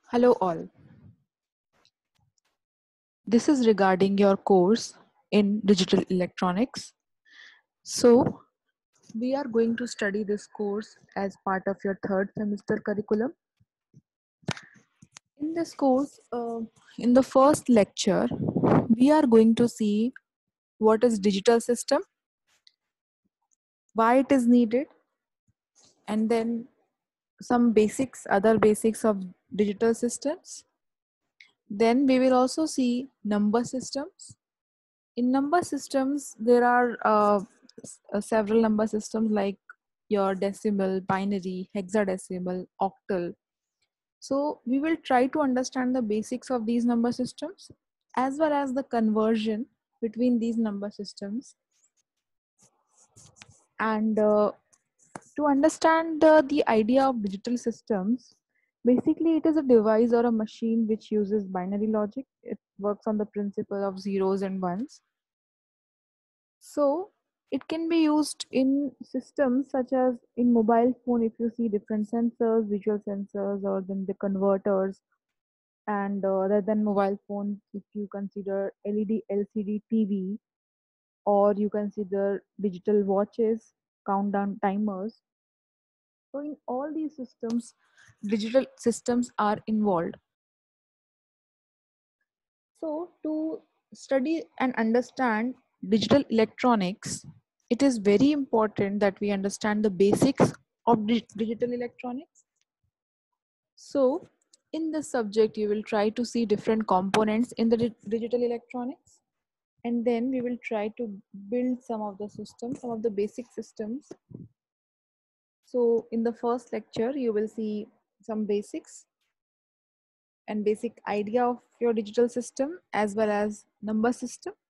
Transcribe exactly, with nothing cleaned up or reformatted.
Hello all. This is regarding your course in digital electronics. So, we are going to study this course as part of your third semester curriculum. In this course, uh, in the first lecture, we are going to see what is digital system, why it is needed, and then some basics, other basics of digital systems. Then we will also see number systems. In number systems, there are uh, s- uh, several number systems like your decimal, binary, hexadecimal, octal. So we will try to understand the basics of these number systems as well as the conversion between these number systems. And uh, to understand uh, the idea of digital systems, basically it is a device or a machine which uses binary logic. It works on the principle of zeros and ones. So it can be used in systems such as in mobile phone if you see different sensors, visual sensors, or then the converters. And uh, other than mobile phone, if you consider L E D, L C D T V, or you consider digital watches, countdown timers. So in all these systems, digital systems are involved. So, to study and understand digital electronics, it is very important that we understand the basics of di- digital electronics. So, in this subject, you will try to see different components in the di- digital electronics, and then we will try to build some of the systems, some of the basic systems. So, in the first lecture, you will see some basics and basic idea of your digital system as well as number system.